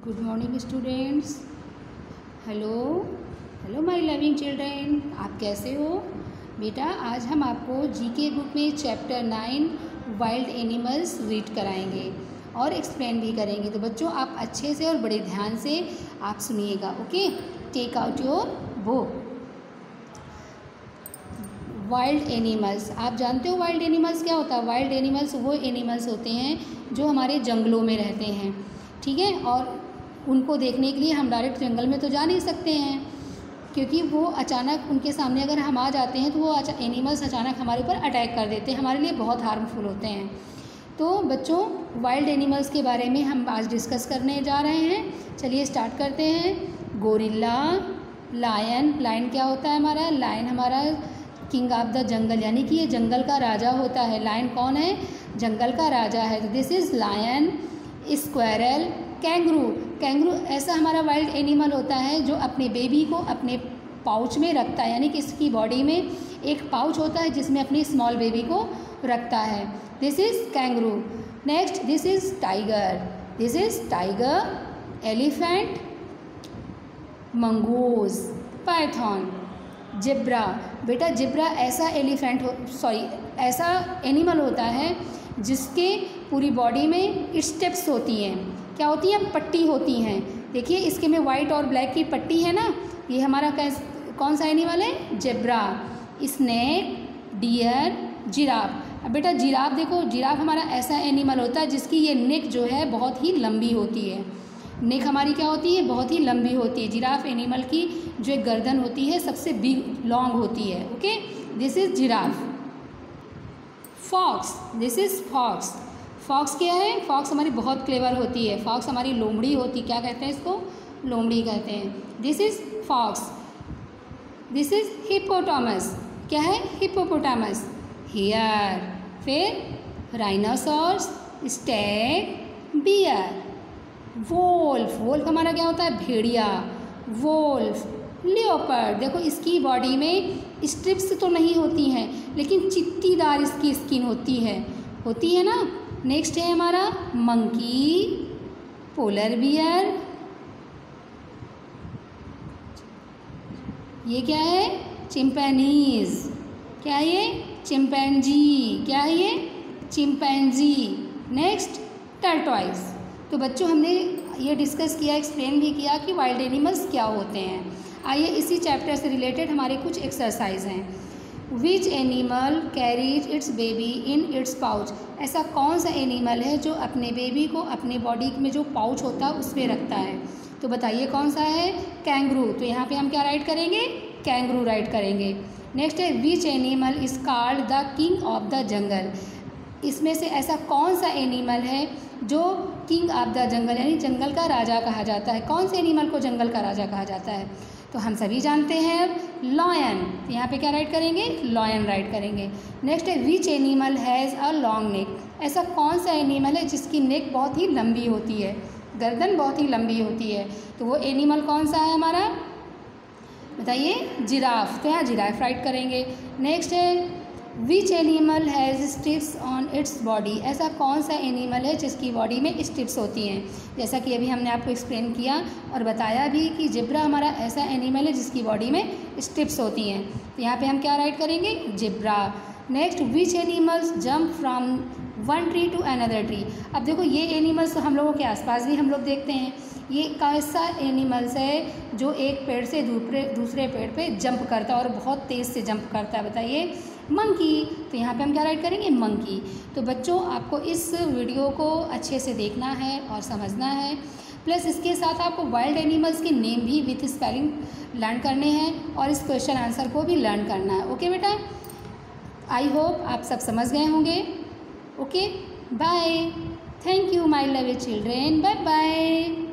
Good morning students. Hello hello my loving children, आप कैसे हो बेटा। आज हम आपको जीके बुक में चैप्टर 9 वाइल्ड एनिमल्स रीड कराएंगे और एक्सप्लेन भी करेंगे। तो बच्चों आप अच्छे से और बड़े ध्यान से आप सुनिएगा। Okay, take out your book. Wild animals, आप जानते हो वाइल्ड एनिमल्स क्या होता है। वाइल्ड एनिमल्स वो एनिमल्स होते हैं जो हमारे जंगलों में रहते हैं, ठीक है। और उनको देखने के लिए हम डायरेक्ट जंगल में तो जा नहीं सकते हैं, क्योंकि वो अचानक उनके सामने अगर हम आ जाते हैं तो वो एनिमल्स अचानक हमारे ऊपर अटैक कर देते हैं, हमारे लिए बहुत हार्मफुल होते हैं। तो बच्चों वाइल्ड एनिमल्स के बारे में हम आज डिस्कस करने जा रहे हैं। चलिए स्टार्ट करते हैं। Gorilla, lion. लायन क्या होता है हमारा? लायन हमारा किंग ऑफ द जंगल, यानी कि ये जंगल का राजा होता है। लायन कौन है? जंगल का राजा है। तो this is lion. Squirrel, kangaroo. Kangaroo ऐसा हमारा वाइल्ड एनिमल होता है जो अपने बेबी को अपने पाउच में रखता है, यानी कि इसकी बॉडी में एक पाउच होता है जिसमें अपनी स्मॉल बेबी को रखता है। This is kangaroo. Next this is tiger. This is tiger. Elephant, mongoose, python, zebra. बेटा जिब्रा ऐसा ऐसा एनिमल होता है जिसके पूरी बॉडी में स्टेप्स होती हैं। क्या होती हैं? पट्टी होती हैं। देखिए इसके में वाइट और ब्लैक की पट्टी है ना, ये हमारा कौन सा एनिमल है? जिब्रा। Snake, deer, giraffe. अब बेटा जिराफ देखो, जिराफ हमारा ऐसा एनिमल होता है जिसकी ये नेक जो है बहुत ही लंबी होती है। नेक हमारी क्या होती है? बहुत ही लंबी होती है। जिराफ एनिमल की जो एक गर्दन होती है सबसे बिग लॉन्ग होती है। Okay, this is giraffe. Fox, this is fox. Fox क्या है? फॉक्स हमारी बहुत क्लेवर होती है। फॉक्स हमारी लोमड़ी होती, क्या कहते हैं इसको? लोमड़ी कहते हैं। This is fox. This is hippopotamus. क्या है? हिप्पोपोटामस। हियर। फिर rhinoceros, stag, bear. Wolf, wolf हमारा क्या होता है? भेड़िया। Wolf, leopard. देखो इसकी बॉडी में स्ट्रिप्स तो नहीं होती हैं, लेकिन चित्तीदार इसकी स्किन होती है ना। नेक्स्ट है हमारा मंकी, पोलर बियर। ये क्या है? चिंपैनीज। क्या है ये? चिंपैंजी। क्या है ये? चिंपैंजी। Next tortoise. तो बच्चों हमने ये डिस्कस किया, एक्सप्लेन भी किया कि वाइल्ड एनिमल्स क्या होते हैं। आइए इसी चैप्टर से रिलेटेड हमारे कुछ एक्सरसाइज हैं। Which animal carries its baby in its pouch. ऐसा कौन सा एनिमल है जो अपने बेबी को अपने बॉडी में जो पाउच होता है उसमें रखता है? तो बताइए कौन सा है? कैंगरू। तो यहाँ पे हम क्या राइट करेंगे? कैंगरू राइट करेंगे। नेक्स्ट है which animal is called the king of the jungle. इसमें से ऐसा कौन सा एनिमल है जो किंग ऑफ द जंगल यानी जंगल का राजा कहा जाता है? कौन से एनिमल को जंगल का राजा कहा जाता है? तो हम सभी जानते हैं अब लॉयन। तो यहाँ पे क्या राइट करेंगे? लॉयन राइट करेंगे। नेक्स्ट है which animal has a long neck. ऐसा कौन सा एनिमल है जिसकी नेक बहुत ही लंबी होती है, गर्दन बहुत ही लंबी होती है? तो वो एनिमल कौन सा है हमारा? बताइए। जिराफ। तो यहाँ जिराफ राइट करेंगे। नेक्स्ट है which animal has stripes on its body. ऐसा कौन सा एनिमल है जिसकी बॉडी में स्ट्रिप्स होती हैं? जैसा कि अभी हमने आपको एक्सप्लेन किया और बताया भी कि जिब्रा हमारा ऐसा एनिमल है जिसकी बॉडी में स्ट्रिप्स होती हैं। तो यहाँ पे हम क्या राइट करेंगे? Zebra. Next which animals jump from one tree to another tree. अब देखो ये एनिमल्स हम लोगों के आसपास भी हम लोग देखते हैं। ये कैसा एनिमल्स है जो एक पेड़ से दूसरे पेड़ पे जंप करता है और बहुत तेज़ से जंप करता है? बताइए। मंकी। तो यहाँ पे हम क्या राइट करेंगे? मंकी। तो बच्चों आपको इस वीडियो को अच्छे से देखना है और समझना है, प्लस इसके साथ आपको वाइल्ड एनिमल्स के नेम भी विथ स्पेलिंग लर्न करने हैं और इस क्वेश्चन आंसर को भी लर्न करना है। ओके बेटा, आई होप आप सब समझ गए होंगे। Okay, bye. Thank you my love children. Bye bye.